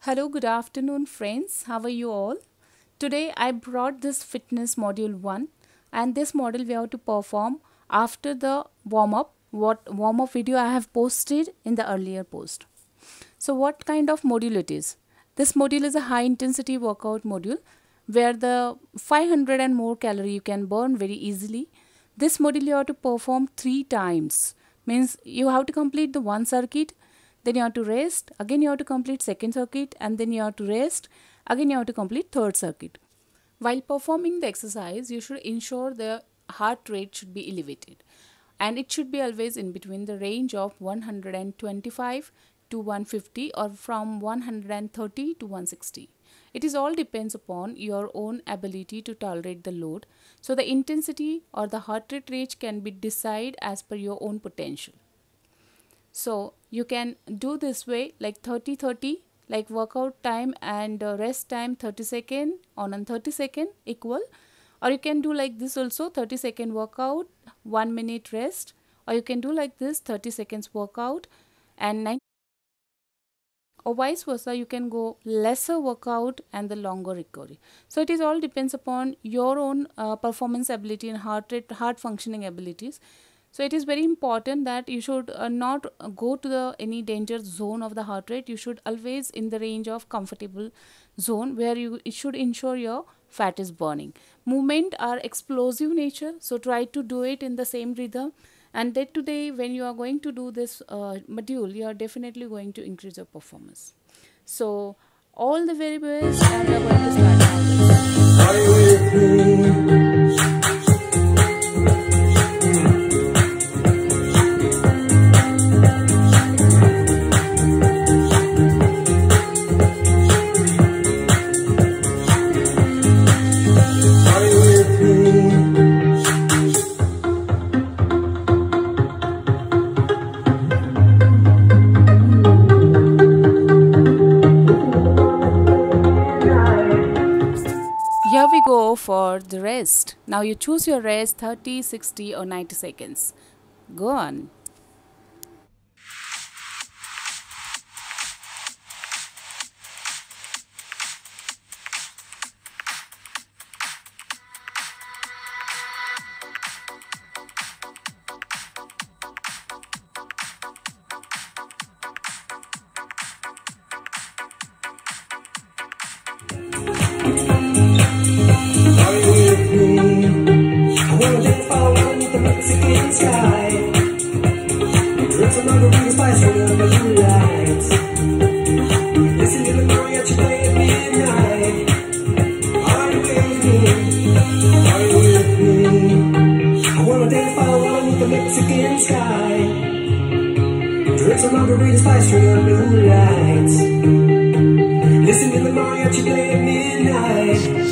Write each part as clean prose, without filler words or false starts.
Hello, good afternoon, friends. How are you all? Today I brought this fitness module 1, and this model we have to perform after the warm up. What warm up video I have posted in the earlier post. So, what kind of module it is? This module is a high intensity workout module where the 500 and more calorie you can burn very easily. This module you have to perform 3 times. Means you have to complete the one circuit, then you have to rest, again you have to complete second circuit, and then you have to rest, again you have to complete third circuit. While performing the exercise, you should ensure the heart rate should be elevated, and it should be always in between the range of 125 to 150 or from 130 to 160. It is all depends upon your own ability to tolerate the load. So the intensity or the heart rate range can be decided as per your own potential. So you can do this way, like 30-30, like workout time and rest time 30 second on 30 second equal, or you can do like this also, 30-second workout, 1 minute rest, or you can do like this, 30 seconds workout and 90, or vice versa. You can go lesser workout and the longer recovery. So it is all depends upon your own performance ability and heart rate, heart functioning abilities. So it is very important that you should not go to the any danger zone of the heart rate. You should always in the range of comfortable zone where it should ensure your fat is burning. Movement are explosive nature, so try to do it in the same rhythm. And day to day, when you are going to do this module, you are definitely going to increase your performance. So all the very best, and we are going to start now. Here we go for the rest. Now you choose your rest 30, 60 or 90 seconds. Go on. Mexican sky. Drink some margaritas by string of blue lights. Listen to the mariachi play at midnight.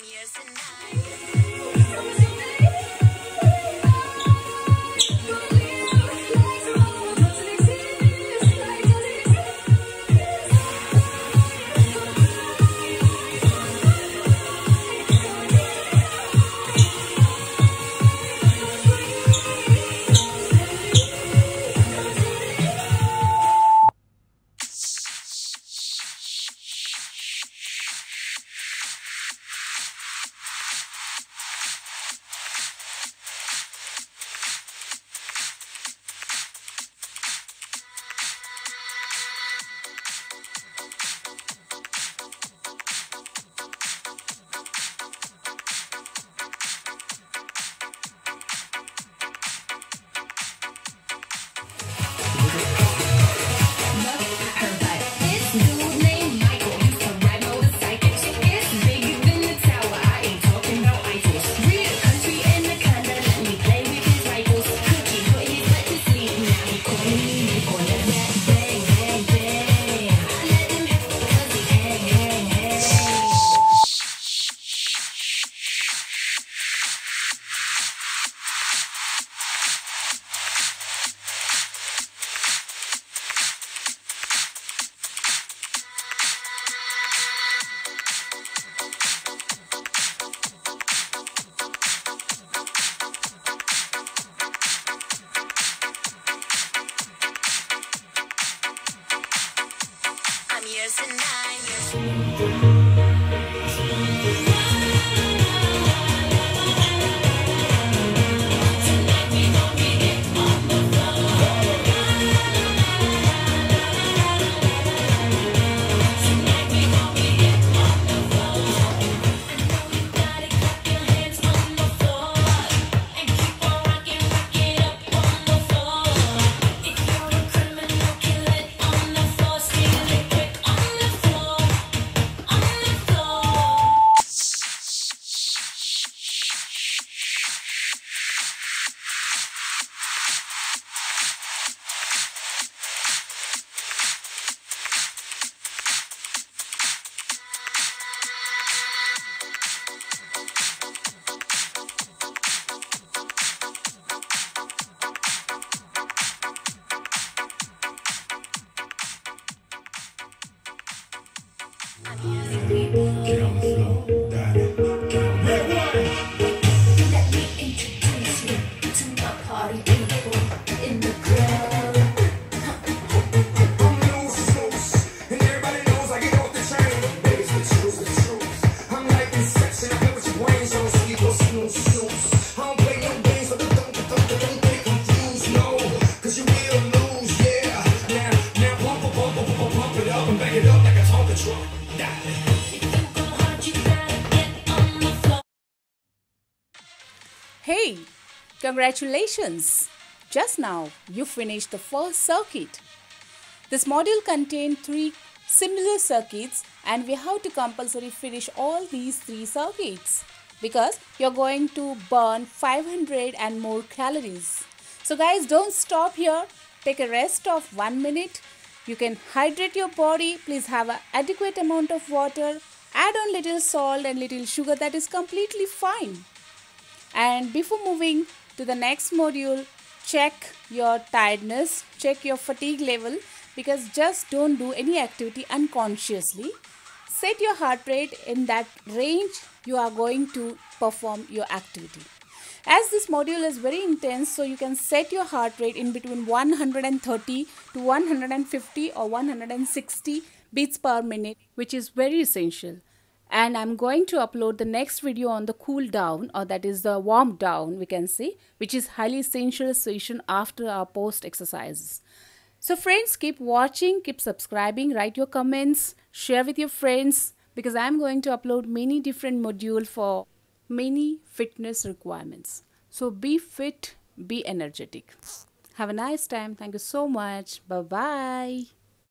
Get on the floor, darling. Get on the floor. Let me introduce you to my party people in the club. I'm loose, and everybody knows I get off the train. Baby's the truth. I'm like Inception, I play with your brains, so sleep or snooze. I don't play no games, so don't get confused, no, 'cause you will lose, yeah. Now pump it up and back it up like a Tonka truck. Hey, congratulations! Just now you finished the first circuit. This module contained 3 similar circuits and we have to compulsory finish all these 3 circuits because you're going to burn 500 and more calories. So guys, don't stop here. Take a rest of 1 minute. You can hydrate your body. Please have an adequate amount of water. Add on little salt and little sugar. That is completely fine. And before moving to the next module, check your tiredness, check your fatigue level, because just don't do any activity unconsciously. Set your heart rate in that range you are going to perform your activity. As this module is very intense, so you can set your heart rate in between 130 to 150 or 160 beats per minute, which is very essential. And I'm going to upload the next video on the cool down, or that is the warm down we can say, which is highly essential session after our post exercises. So friends, keep watching, keep subscribing, write your comments, share with your friends, because I'm going to upload many different modules for many fitness requirements. So be fit, be energetic. Have a nice time. Thank you so much. Bye bye.